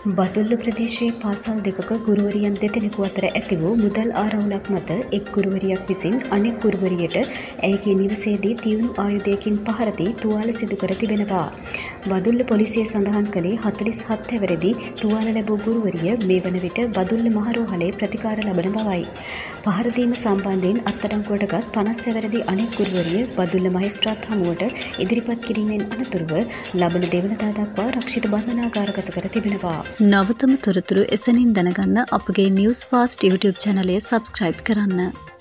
බදුල්ල ප්‍රදේශයේ පාසල් දෙකක ගුරුවරියන් දෙදෙනෙකු අතර ඇති වූ මුදල් ආරවුලක් මත එක් ගුරුවරියක් විසින් අනෙක් ගුරුවරියට ඇයගේ නිවසේදී තියුණු ආයුධයකින් පහර දී තුවාල සිදු කර තිබෙනවා. බදුල්ල පොලිසිය සඳහන් කළේ 47 හැවිරිදි තුවාල ලැබූ ගුරුවරිය මේ වන විට බදුල්ල මහරෝහලේ ප්‍රතිකාර ලබන බවයි. පහර දීම සම්බන්ධයෙන් අත්අඩංගුවටගත් 50 හැවිරිදි අනෙක් ගුරුවරිය බදුල්ල මහේස්ත්‍රාත් හමුවට ඉදිරිපත් කිරීමෙන් අනතුරුව ලබන දෙවනදා දක්වා රක්ෂිත බන්ධනාගාරගත කර තිබෙනවා. නවතම තොරතුරු එසැනින් දැනගන්න අපගේ නිවුස් ෆාස්ට් YouTube channel එක subscribe කරන්න.